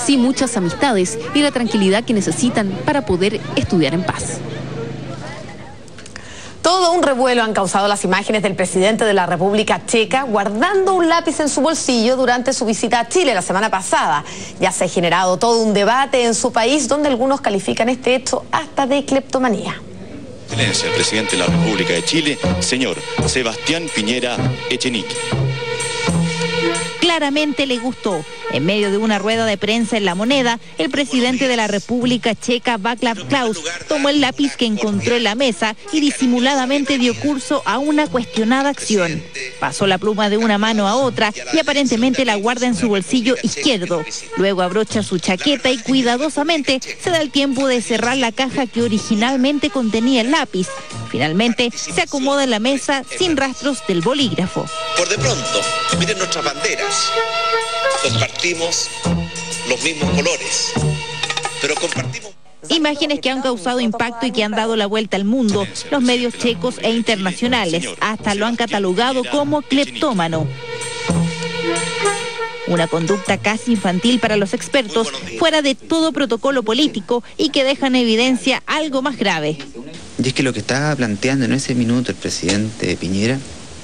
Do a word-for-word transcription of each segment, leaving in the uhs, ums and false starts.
sí muchas amistades y la tranquilidad que necesitan para poder estudiar en paz. Todo un revuelo han causado las imágenes del presidente de la República Checa guardando un lápiz en su bolsillo durante su visita a Chile la semana pasada. Ya se ha generado todo un debate en su país donde algunos califican este hecho hasta de cleptomanía. Excelencia, el presidente de la República de Chile, señor Sebastián Piñera Echenique. Claramente le gustó. En medio de una rueda de prensa en La Moneda, el presidente de la República Checa, Václav Klaus, tomó el lápiz que encontró en la mesa y disimuladamente dio curso a una cuestionada acción. Pasó la pluma de una mano a otra y aparentemente la guarda en su bolsillo izquierdo. Luego abrocha su chaqueta y cuidadosamente se da el tiempo de cerrar la caja que originalmente contenía el lápiz. Finalmente se acomoda en la mesa sin rastros del bolígrafo. Por de pronto, miren nuestras banderas. Compartimos los mismos colores, pero compartimos... Imágenes que han causado impacto y que han dado la vuelta al mundo. Los medios checos e internacionales hasta lo han catalogado como cleptómano. Una conducta casi infantil para los expertos, fuera de todo protocolo político y que deja en evidencia algo más grave. Y es que lo que estaba planteando en ese minuto el presidente Piñera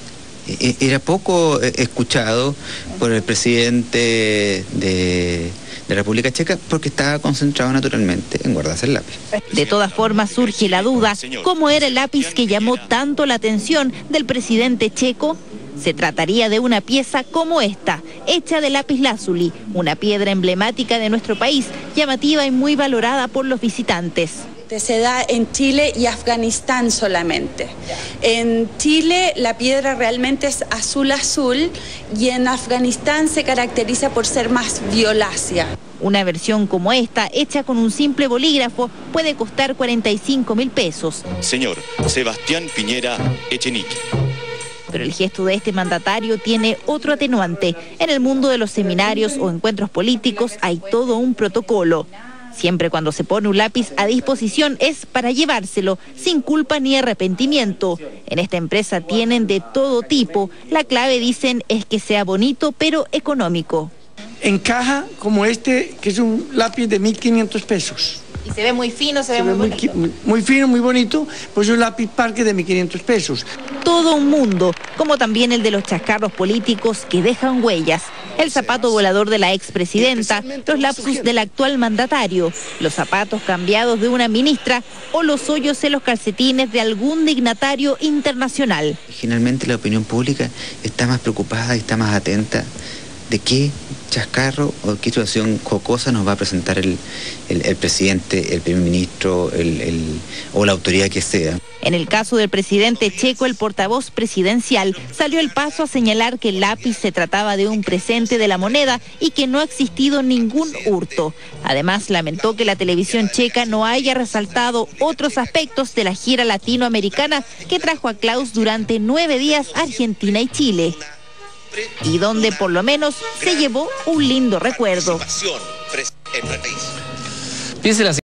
era poco escuchado por el presidente de la República Checa porque estaba concentrado naturalmente en guardarse el lápiz. De todas formas surge la duda, ¿cómo era el lápiz que llamó tanto la atención del presidente checo? Se trataría de una pieza como esta, hecha de lapislázuli, una piedra emblemática de nuestro país, llamativa y muy valorada por los visitantes. Se da en Chile y Afganistán solamente. En Chile la piedra realmente es azul azul y en Afganistán se caracteriza por ser más violácea. Una versión como esta, hecha con un simple bolígrafo, puede costar cuarenta y cinco mil pesos. Señor Sebastián Piñera Echenique. Pero el gesto de este mandatario tiene otro atenuante. En el mundo de los seminarios o encuentros políticos hay todo un protocolo. Siempre cuando se pone un lápiz a disposición es para llevárselo, sin culpa ni arrepentimiento. En esta empresa tienen de todo tipo. La clave, dicen, es que sea bonito pero económico. En caja como este, que es un lápiz de mil quinientos pesos. Y se ve muy fino, se, se ve, ve muy, muy, muy, muy fino, muy bonito, pues un lápiz Parker de mil quinientos pesos. Todo un mundo, como también el de los chascarros políticos que dejan huellas. El zapato volador de la expresidenta, los lapsus del actual mandatario, los zapatos cambiados de una ministra o los hoyos en los calcetines de algún dignatario internacional. Finalmente la opinión pública está más preocupada y está más atenta de qué chascarro o qué situación jocosa nos va a presentar el, el, el presidente, el primer ministro el, el, o la autoridad que sea. En el caso del presidente checo, el portavoz presidencial salió el paso a señalar que el lápiz se trataba de un presente de la moneda y que no ha existido ningún hurto. Además, lamentó que la televisión checa no haya resaltado otros aspectos de la gira latinoamericana que trajo a Klaus durante nueve días a Argentina y Chile. Y donde por lo menos se llevó un lindo recuerdo. Piense la